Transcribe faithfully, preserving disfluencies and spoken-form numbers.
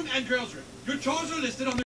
room and girls' room. Your chores are listed on the